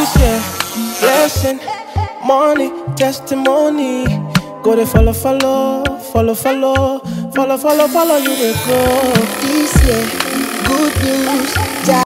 This year, blessing, money, testimony. Go to follow, you will go. This year, good news.